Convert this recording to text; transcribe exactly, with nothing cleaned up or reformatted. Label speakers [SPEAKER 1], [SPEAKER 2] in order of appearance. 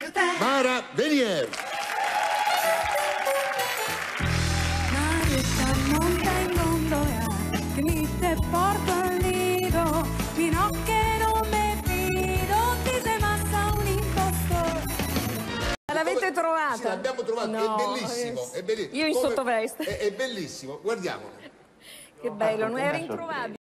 [SPEAKER 1] Mara Venier.
[SPEAKER 2] Marietta monta in gondola che mi te porto al nido, fino che non mi fido, ti sei massa un impostore.
[SPEAKER 3] L'avete trovato?
[SPEAKER 1] Sì, l'abbiamo trovato,
[SPEAKER 3] No,
[SPEAKER 1] è bellissimo, è bellissimo.
[SPEAKER 3] Io in
[SPEAKER 1] Come-
[SPEAKER 3] sottoveste.
[SPEAKER 1] È, è bellissimo, guardiamolo.
[SPEAKER 3] Che bello, non era introvabile.